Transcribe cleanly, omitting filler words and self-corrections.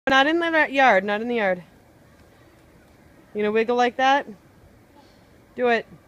Not in the yard, not in the yard. You gonna wiggle like that? Do it.